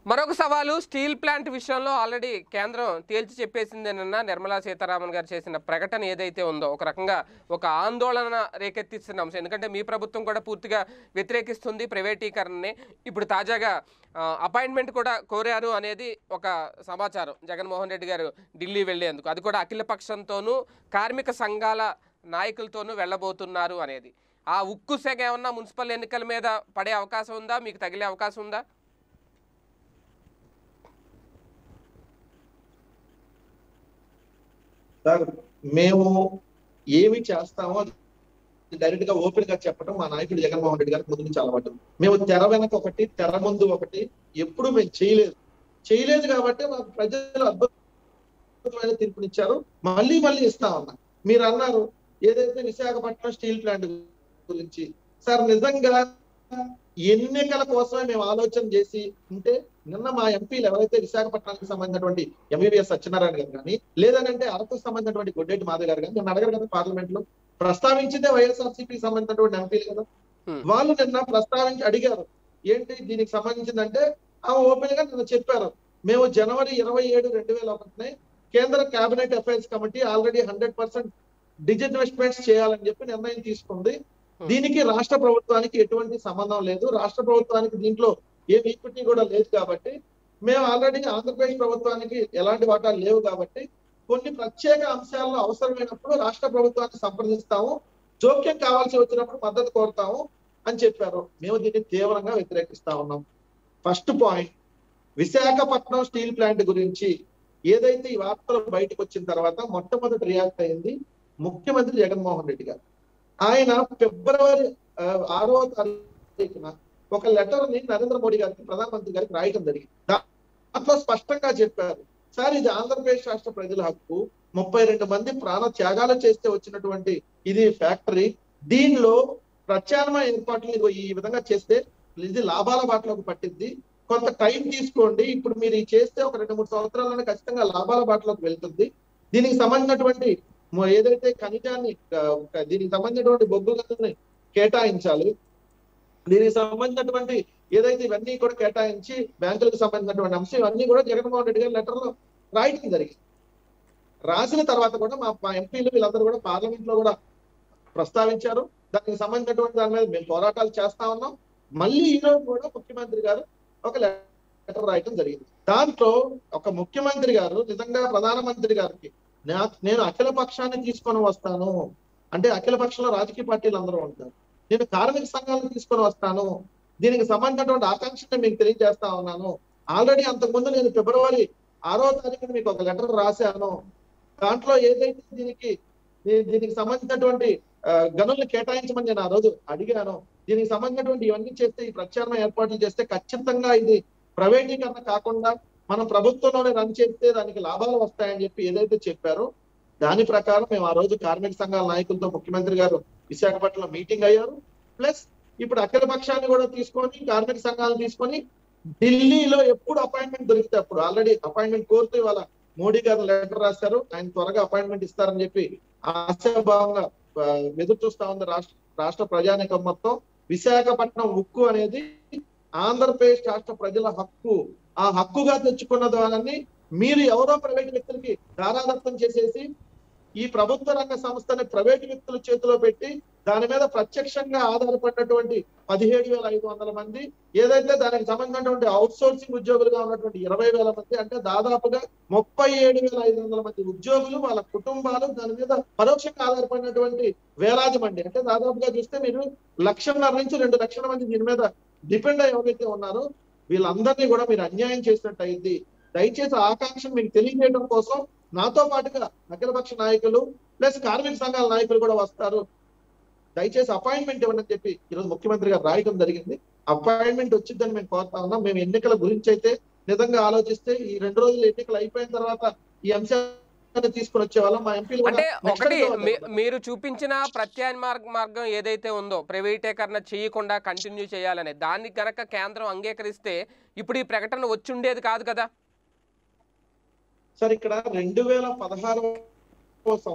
మరొక సవాలు steel plant విషయంలో ఆల్రెడీ కేంద్రం తేల్చి చెప్పేసిందేనన్నా నిర్మలా సీతారామన్ గారు చేసిన ప్రకటన ఏదైతే ఉందో ఒక రకంగా ఒక ఆందోళన రేకెత్తిస్తున్న అంశం. ఎందుకంటే మీ ప్రభుత్వం కూడా పూర్తిగా వ్యతిరేకిస్తుంది ప్రైవేటీకరణని. ఇప్పుడు తాజాగా అపాయింట్మెంట్ కూడా కోరారు అనేది ఒక సమాచారం. జగన్మోహన్ రెడ్డి గారు ఢిల్లీ వెళ్లేందుకు, అది కూడా అఖిలపక్షంతోనూ కార్మిక సంఘాల నాయకులతోనూ వెళ్ళబోతున్నారు అనేది. ఆ ఉక్కు సెగ ఏమన్నా మున్సిపల్ ఎన్నికల మీద పడే అవకాశం ఉందా, మీకు తగిలే అవకాశం ఉందా? సార్ మేము ఏమి చేస్తామో డైరెక్ట్ గా ఓపెన్ గా చెప్పడం మా నాయకుడు జగన్మోహన్ రెడ్డి గారికి ముందు నుంచి అలవాటు. మేము తెర వెనక ఒకటి, తెర ముందు ఒకటి ఎప్పుడు మేము చేయలేదు కాబట్టి మాకు ప్రజలు అద్భుతమైన తీర్పునిచ్చారు. మళ్ళీ మళ్ళీ ఇస్తా ఉన్నా. మీరు అన్నారు ఏదైతే విశాఖపట్నం స్టీల్ ప్లాంట్ గురించి, సార్ నిజంగా ఎన్నికల కోసమే మేము ఆలోచన చేసి ఉంటే నిన్న మా ఎంపీలు ఎవరైతే విశాఖపట్నానికి సంబంధించినటువంటి ఎంబీబీఎస్ సత్యనారాయణ గారు కానీ, లేదనంటే అరకు సంబంధించినటువంటి గొడ్డేటి మాధవ్ గారు కానీ నిన్న అడగారు కదా పార్లమెంట్ లో. ప్రస్తావించిందే వైఎస్ఆర్సీపీకి సంబంధించినటువంటి ఎంపీలు కదా. వాళ్ళు నిన్న ప్రస్తావించి అడిగారు ఏంటి దీనికి సంబంధించిందంటే ఓపెన్ గా నిన్న చెప్పారు, మేము జనవరి 27, 2001 కేంద్ర cabinet affairs committee already 100% disinvestments చేయాలని చెప్పి నిర్ణయం తీసుకుంది. దీనికి రాష్ట్ర ప్రభుత్వానికి ఎటువంటి సంబంధం లేదు, రాష్ట్ర ప్రభుత్వానికి దీంట్లో ఏం ఈక్విటీ కూడా లేదు కాబట్టి, మేము ఆల్రెడీ ఆంధ్రప్రదేశ్ ప్రభుత్వానికి ఎలాంటి వాటాలు లేవు కాబట్టి కొన్ని ప్రత్యేక అంశాల్లో అవసరమైనప్పుడు రాష్ట్ర ప్రభుత్వాన్ని సంప్రదిస్తాము, జోక్యం కావాల్సి వచ్చినప్పుడు మద్దతు కోరుతాము అని చెప్పారు. మేము దీన్ని తీవ్రంగా వ్యతిరేకిస్తా ఉన్నాం. First point, Visakhapatnam steel plant గురించి ఏదైతే ఈ వార్తలు బయటకు వచ్చిన తర్వాత మొట్టమొదటి రియాక్ట్ అయింది ముఖ్యమంత్రి జగన్మోహన్ రెడ్డి గారు. ఆయన ఫిబ్రవరి 6వ తారీఖున ఒక లెటర్ ని నరేంద్ర మోడీ గారికి, ప్రధానమంత్రి గారికి రాయటం జరిగింది. దాంట్లో స్పష్టంగా చెప్పారు, సార్ ఇది ఆంధ్రప్రదేశ్ రాష్ట్ర ప్రజల హక్కు, 32 మంది ప్రాణ త్యాగాలు చేస్తే వచ్చినటువంటి ఇది ఫ్యాక్టరీ, దీనిలో ప్రత్యామ్నాయ ఏర్పాట్లు ఈ విధంగా చేస్తే ఇది లాభాల బాటలోకి పట్టింది, కొంత టైం తీసుకోండి, ఇప్పుడు మీరు చేస్తే ఒక 2-3 సంవత్సరాలను ఖచ్చితంగా లాభాల బాటలోకి వెళ్తుంది, దీనికి సంబంధించినటువంటి ఏదైతే ఖనిజాన్ని దీనికి సంబంధించినటువంటి బొగ్గు గనుల్ని కేటాయించాలి, దీనికి సంబంధించినటువంటి ఏదైతే ఇవన్నీ కూడా కేటాయించి బ్యాంకులకు సంబంధించినటువంటి అంశం ఇవన్నీ కూడా జగన్మోహన్ రెడ్డి గారి లెటర్ లో రాయటం జరిగింది. రాసిన తర్వాత కూడా మా ఎంపీలు వీళ్ళందరూ కూడా పార్లమెంట్ లో కూడా ప్రస్తావించారు. దానికి సంబంధించినటువంటి దాని మీద మేము పోరాటాలు చేస్తా ఉన్నాం. మళ్ళీ ఈ రోజు కూడా ముఖ్యమంత్రి గారు ఒక లెటర్ రాయటం జరిగింది. దాంట్లో ఒక ముఖ్యమంత్రి గారు నిజంగా ప్రధానమంత్రి గారికి నేను అఖిల పక్షాన్ని తీసుకొని వస్తాను అంటే, అఖిల పక్షంలో రాజకీయ పార్టీలు అందరూ ఉంటారు, నేను కార్మిక సంఘాలను తీసుకొని వస్తాను, దీనికి సంబంధించినటువంటి ఆకాంక్షని మీకు తెలియజేస్తా ఉన్నాను. ఆల్రెడీ అంతకుముందు నేను ఫిబ్రవరి 6వ తారీఖున మీకు ఒక లెటర్ రాశాను. దాంట్లో ఏదైతే దీనికి సంబంధించినటువంటి గనుల్ని కేటాయించమని నేను ఆ రోజు అడిగాను. దీనికి సంబంధించినటువంటి ఇవన్నీ చేస్తే, ఈ ప్రత్యామ్నాయ ఏర్పాట్లు చేస్తే ఖచ్చితంగా ఇది ప్రైవేటీకరణ కాకుండా మనం ప్రభుత్వంలోనే రన్ చేస్తే దానికి లాభాలు వస్తాయని చెప్పి ఏదైతే చెప్పారో దాని ప్రకారం మేము ఆ రోజు కార్మిక సంఘాల నాయకులతో ముఖ్యమంత్రి గారు విశాఖపట్నంలో మీటింగ్ అయ్యారు. ప్లస్ ఇప్పుడు అఖిల పక్షాన్ని కూడా తీసుకొని కార్మిక సంఘాలను తీసుకొని ఢిల్లీలో ఎప్పుడు అపాయింట్మెంట్ దొరికితే అప్పుడు ఆల్రెడీ అపాయింట్మెంట్ కోరుతూ ఇవాళ మోడీ గారు లెటర్ రాశారు, ఆయన త్వరగా అపాయింట్మెంట్ ఇస్తారని చెప్పి ఆశాభావంగా ఎదురు చూస్తా ఉంది రాష్ట్ర ప్రజానీకం మొత్తం. విశాఖపట్నం ఉక్కు అనేది ఆంధ్రప్రదేశ్ రాష్ట్ర ప్రజల హక్కు. ఆ హక్కుగా తెచ్చుకున్న దాన్ని మీరు ఎవరో ప్రైవేట్ వ్యక్తులకి దారాదత్తం చేసేసి ఈ ప్రభుత్వ రంగ సంస్థని ప్రైవేట్ వ్యక్తుల చేతిలో పెట్టి దాని మీద ప్రత్యక్షంగా ఆధారపడినటువంటి 17,500 మంది, ఏదైతే దానికి సంబంధించినటువంటి అవుట్ సోర్సింగ్ ఉద్యోగులుగా ఉన్నటువంటి 20,000 మంది, అంటే దాదాపుగా 37,500 మంది ఉద్యోగులు, వాళ్ళ కుటుంబాలు దాని మీద పరోక్షంగా ఆధారపడినటువంటి వేలాది మంది, అంటే దాదాపుగా చూస్తే మీరు 1,50,000 నుంచి 2 లక్షల మంది దీని మీద డిపెండ్ అయ్యి ఎవరైతే ఉన్నారో వీళ్ళందరినీ కూడా మీరు అన్యాయం చేసినట్టు అయింది. దయచేసి ఆకాంక్షను మీకు తెలియజేయడం కోసం నాతో పాటుగా అఖిలపక్ష నాయకులు ప్లస్ కార్మిక సంఘాల నాయకులు కూడా వస్తారు, దయచేసి అపాయింట్మెంట్ ఇవ్వండి అని చెప్పి ఈరోజు ముఖ్యమంత్రి గారు రాయటం జరిగింది. అపాయింట్మెంట్ వచ్చిందని మేము కోరుతా ఉన్నాం. మేము ఎన్నికల గురించి అయితే నిజంగా ఆలోచిస్తే ఈ 2 రోజులు ఎన్నికలు అయిపోయిన తర్వాత ఈ అంశాన్ని తీసుకుని వచ్చే వాళ్ళం. మా ఎంపీలు అంటే ఒకటి మీరు చూపించిన ప్రత్యామ్నాయ మార్గం ఏదైతే ఉందో ప్రైవేటీకరణ చేయకుండా కంటిన్యూ చేయాలని, దాన్ని కనుక కేంద్రం అంగీకరిస్తే ఇప్పుడు ఈ ప్రకటన వచ్చి ఉండేది కాదు కదా సార్. ఇక్కడ 2016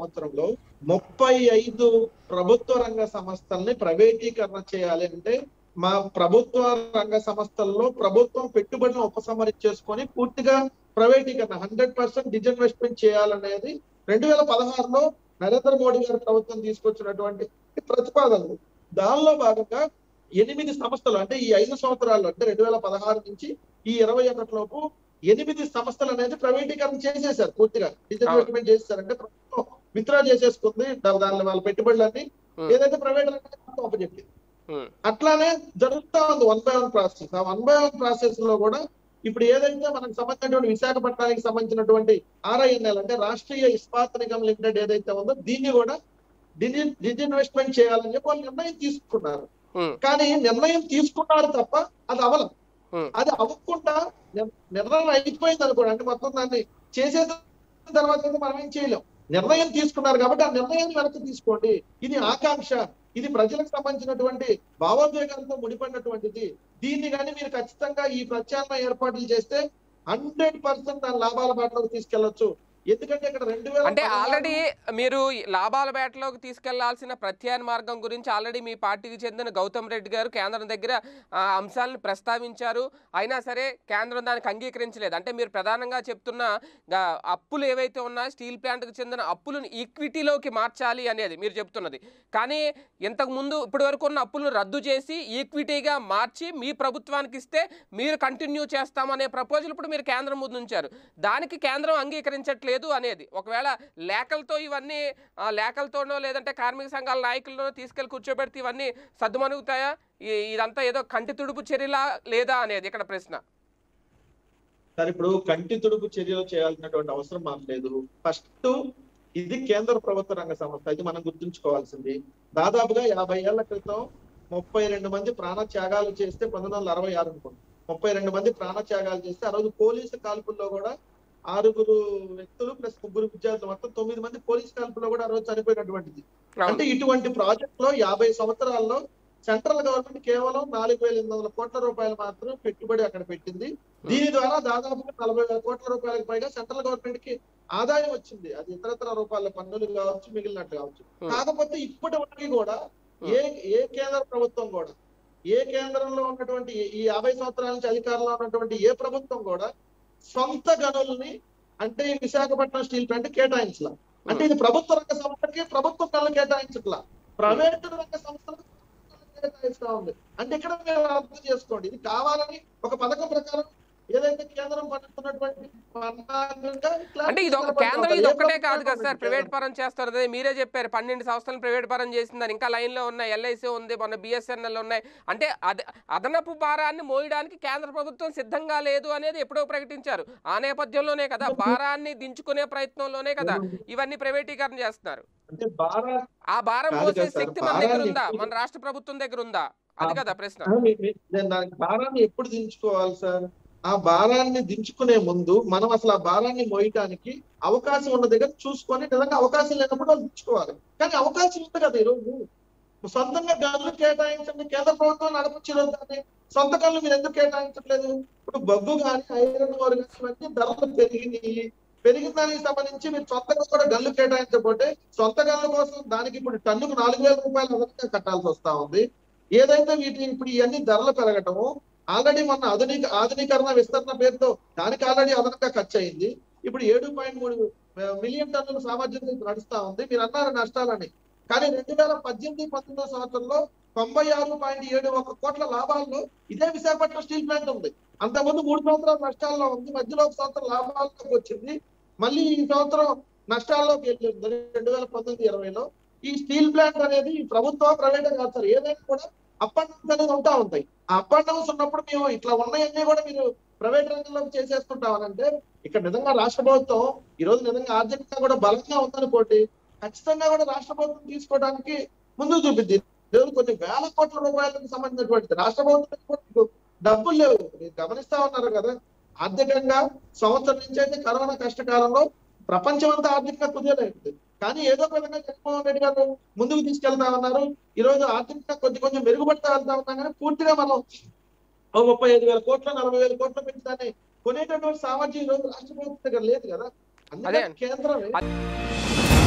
సంవత్సరంలో 35 ప్రభుత్వ రంగ సంస్థల్ని ప్రైవేటీకరణ చేయాలి అంటే మా ప్రభుత్వ రంగ సంస్థల్లో ప్రభుత్వం పెట్టుబడులను ఉపసంహరించేసుకొని పూర్తిగా ప్రైవేటీకరణ 100% డిజిన్వెస్ట్మెంట్ చేయాలనేది 2016లో నరేంద్ర మోడీ గారి ప్రభుత్వం తీసుకొచ్చినటువంటి ప్రతిపాదనలు. దానిలో భాగంగా 8 సంస్థలు అంటే ఈ 5 సంవత్సరాల్లో అంటే 2016 నుంచి ఈ 21 లోపు 8 సంస్థలు అనేది ప్రైవేటీకరణ చేసేసారు, పూర్తిగా డిజిన్వెస్ట్మెంట్ చేసేసారు. అంటే ప్రభుత్వం విత్డ్రా చేసేసుకుంది దానిలో వాళ్ళ పెట్టుబడులన్నీ ఏదైతే ప్రైవేట్ రంగానికి అప్పచెప్పింది. అట్లానే జరుగుతా ఉంది 1 by 1 ప్రాసెస్. ఆ 1 by 1 ప్రాసెస్ లో కూడా ఇప్పుడు ఏదైతే మనకు సంబంధించినటువంటి విశాఖపట్నానికి సంబంధించినటువంటి RINL అంటే రాష్ట్రీయ ఇస్పాత్ నిగమ్ లిమిటెడ్ ఏదైతే ఉందో దీన్ని కూడా డిజిన్వెస్ట్మెంట్ చేయాలని చెప్పి వాళ్ళు నిర్ణయం తీసుకున్నారు. కానీ నిర్ణయం తీసుకున్నారు తప్ప అది అవలం. అది అవ్వకుండా నిర్ణయం అయిపోయింది అనుకోండి, అంటే మొత్తం దాన్ని చేసేసిన తర్వాత మనం ఏం చేయలేం. నిర్ణయం తీసుకున్నారు కాబట్టి ఆ నిర్ణయాన్ని వెనక్కి తీసుకోండి. ఇది ఆకాంక్ష, ఇది ప్రజలకు సంబంధించినటువంటి భావోద్వేగాలతో ముడిపడినటువంటిది. దీన్ని కానీ మీరు ఖచ్చితంగా ఈ ప్రత్యామ్నాయ ఏర్పాట్లు చేస్తే 100% దాని లాభాల బాటలోకి తీసుకెళ్లొచ్చు. ఎందుకంటే ఇక్కడ 2000 అంటే ఆల్రెడీ మీరు లాభాల వేటలోకి తీసుకెళ్లాల్సిన ప్రత్యామ్నాయ మార్గం గురించి ఆల్రెడీ మీ పార్టీకి చెందిన గౌతమ్ రెడ్డి గారు కేంద్రం దగ్గర అంశాలను ప్రస్తావించారు. అయినా సరే కేంద్రం దానికి అంగీకరించలేదు. అంటే మీరు ప్రధానంగా చెప్తున్న అప్పులు ఏవైతే ఉన్నాయో స్టీల్ ప్లాంట్కి చెందిన అప్పులను ఈక్విటీలోకి మార్చాలి అనేది మీరు చెప్తున్నది. కానీ ఇంతకు ముందు ఇప్పటి వరకు ఉన్న అప్పులను రద్దు చేసి ఈక్విటీగా మార్చి మీ ప్రభుత్వానికి ఇస్తే మీరు కంటిన్యూ చేస్తామనే ప్రపోజల్ ఇప్పుడు మీరు కేంద్రం ముందు ఉంచారు. దానికి కేంద్రం అంగీకరించట్లేదు అనేది. ఒకవేళ లేఖలతో ఇవన్నీ లేఖలతోనో లేదంటే కార్మిక సంఘాల నాయకులతో తీసుకెళ్లి కూర్చోబెడితే ఇవన్నీ సద్దుమణుగుతాయా? ఇదంతా ఏదో కంటి తుడుపు చర్యలా లేదా అనేది ఇక్కడ ప్రశ్న. సార్ ఇప్పుడు కంటి తుడుపు చర్యలు చేయాల్సినటువంటి అవసరం మాకు లేదు. ఫస్ట్ ఇది కేంద్ర ప్రభుత్వ రంగ సంస్థ, ఇది మనం గుర్తుంచుకోవాల్సింది. దాదాపుగా 50 ఏళ్ల క్రితం 32 మంది ప్రాణ త్యాగాలు చేస్తే 1966 అనుకోండి 32 మంది ప్రాణ త్యాగాలు చేస్తే ఆ రోజు పోలీసు కాల్పుల్లో కూడా 6 వ్యక్తులు ప్లస్ 3 విద్యార్థులు మొత్తం 9 మంది పోలీస్ కాల్పుల్లో కూడా ఆ రోజు చనిపోయినటువంటిది. అంటే ఇటువంటి ప్రాజెక్ట్ లో 50 సంవత్సరాల్లో సెంట్రల్ గవర్నమెంట్ కేవలం 4,800 కోట్ల రూపాయలు మాత్రం పెట్టుబడి అక్కడ పెట్టింది. దీని ద్వారా దాదాపుగా 40,000 కోట్ల రూపాయలకు పైగా సెంట్రల్ గవర్నమెంట్ కి ఆదాయం వచ్చింది. అది ఇతరతర రూపాయల పన్నులు కావచ్చు, మిగిలినట్టు కావచ్చు. కాకపోతే ఇప్పటి వరకు కూడా ఏ కేంద్ర ప్రభుత్వం కూడా, ఏ కేంద్రంలో ఉన్నటువంటి ఈ 50 సంవత్సరాల నుంచి అధికారంలో ఉన్నటువంటి ఏ ప్రభుత్వం కూడా సొంత గనుల్ని అంటే విశాఖపట్నం స్టీల్ ప్లాంట్ కేటాయించలా. అంటే ఇది ప్రభుత్వ రంగ సంస్థకి ప్రభుత్వం గనులు కేటాయించట్లా, ప్రైవేటు రంగ సంస్థలకు కేటాయిస్తా ఉంది. అంటే ఇక్కడ మీరు అర్థం చేసుకోండి, ఇది కావాలని ఒక పథకం ప్రకారం ఏదైతే కేంద్రం పట్టుకున్నటువంటి అంటే ఇది ఒక కేంద్రం ఇది ఒక్కటే కాదు కదా సార్ ప్రైవేట్ పరం చేస్తారు. మీరే చెప్పారు 12 సంస్థలను ప్రైవేట్ పరం చేసిందని. ఇంకా లైన్ లో ఉన్నాయి, LIC ఉంది, మన BSNL ఉన్నాయి. అంటే అదనపు భారాన్ని మోయడానికి కేంద్ర ప్రభుత్వం సిద్ధంగా లేదు అనేది ఎప్పుడో ప్రకటించారు. ఆ నేపథ్యంలోనే కదా భారాన్ని దించుకునే ప్రయత్నంలోనే కదా ఇవన్నీ ప్రైవేటీకరణ చేస్తున్నారు. ఆ భారం మోసే శక్తి మన దగ్గర ఉందా, మన రాష్ట్ర ప్రభుత్వం దగ్గర ఉందా? అది కదా ప్రశ్న. భారాన్ని ఎప్పుడు దించుకోవాలి సార్? ఆ భారాన్ని దించుకునే ముందు మనం అసలు ఆ భారాన్ని మోయటానికి అవకాశం ఉన్న దగ్గర చూసుకొని నిజంగా అవకాశం లేనప్పుడు వాళ్ళు దించుకోవాలి. కానీ అవకాశం ఉంది కదా ఈరోజు. సొంతంగా గనులు కేటాయించండి, కేంద్ర ప్రభుత్వం నడపచ్చేది దాన్ని. సొంత గనులు మీరు ఎందుకు కేటాయించట్లేదు? ఇప్పుడు బొగ్గు కానీ ఐరన్ ఓర్ కానీ ఇవన్నీ ధరలు పెరిగిన దానికి సంబంధించి మీరు సొంతంగా కూడా గనులు కేటాయించకపోతే సొంత గనుల కోసం దానికి ఇప్పుడు టన్నుకు 4,000 రూపాయలు అదనంగా కట్టాల్సి వస్తా ఉంది. ఏదైతే వీటిని ఇప్పుడు ఇవన్నీ ధరలు పెరగటము ఆల్రెడీ మొన్న ఆధునీకరణ విస్తరణ పేరుతో దానికి ఆల్రెడీ అదనంగా ఖర్చు అయింది. ఇప్పుడు 7.3 మిలియన్ టన్నుల సామర్థ్యం నడుస్తా ఉంది. మీరు అన్నారు నష్టాలని, కానీ 2018-19 సంవత్సరంలో 96.71 కోట్ల లాభాల్లో ఇదే విశాఖపట్నం స్టీల్ ప్లాంట్ ఉంది. అంతకుముందు 3 సంవత్సరాలు నష్టాల్లో ఉంది, మధ్యలో 1 సంవత్సరం లాభాల్లోకి వచ్చింది, మళ్ళీ ఈ సంవత్సరం నష్టాల్లోకి వెళ్ళింది 2019-20లో. ఈ స్టీల్ ప్లాంట్ అనేది ప్రభుత్వ ప్రైవేట్ కాదు సార్, ఏదైనా కూడా అప్ అండ్ డౌన్స్ అనేది ఉంటా ఉంటాయి. ఆ అప్ అండ్ డౌన్స్ ఉన్నప్పుడు మేము ఇట్లా ఉన్నాయన్నీ కూడా మీరు ప్రైవేట్ రంగంలోకి చేసేసుకుంటామనంటే ఇక్కడ నిజంగా రాష్ట్ర ప్రభుత్వం ఈ రోజు నిజంగా ఆర్థికంగా కూడా బలంగా ఉందనుకోండి, ఖచ్చితంగా కూడా రాష్ట్ర ప్రభుత్వం తీసుకోవడానికి ముందుకు చూపింది. కొన్ని వేల కోట్ల రూపాయలకు సంబంధించినటువంటి రాష్ట్ర ప్రభుత్వం డబ్బులు లేవు. మీరు గమనిస్తా ఉన్నారు కదా, ఆర్థికంగా సంవత్సరం నుంచి అయితే కరోనా కష్టకాలంలో ప్రపంచం అంతా ఆర్థికంగా కుదేలేదు. కానీ ఏదో విధంగా జగన్మోహన్ రెడ్డి గారు ముందుకు తీసుకెళ్తా ఉన్నారు. ఈ రోజు ఆర్థికంగా కొంచెం మెరుగుపడతా వెళ్తా ఉన్నాం. కానీ పూర్తిగా మనం 35,000 కోట్లు 40,000 కోట్లు పెంచి దాన్ని కొనేటటువంటి సామర్థ్యం ఈ రోజు రాష్ట్ర ప్రభుత్వం దగ్గర లేదు కదా. అందుకే కేంద్రమే